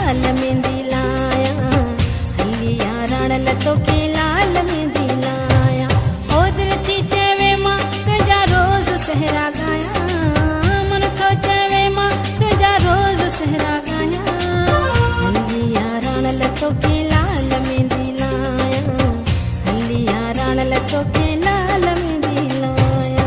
लाल मेहंदी लाया, हलिया राण लतो के लाल मेहंदी लाया। ओ दिल थी चवे मां तुझा रोज सहरा गाया, मन तो चवे मां तुझा रोज सहरा गाया। हलिया राण लतो के लाल मेहंदी लाया, हलिया राण लतो के लाल मेहंदी लाया।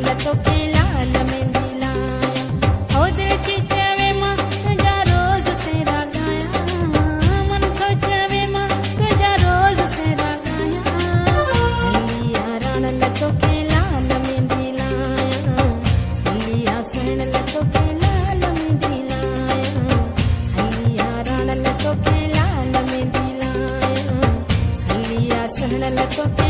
लतो के लाल मेहंदी लाया ओ दिल थी चवे मां तुझा रोज सेरा गाया मन को चवे मां तुझा रोज सेरा गाया हलिया राण लतो के लाल मेहंदी लाया हलिया सुन लतो के लाल मेहंदी लाया हलिया राण लतो के लाल मेहंदी लाया हलिया सुन लतो के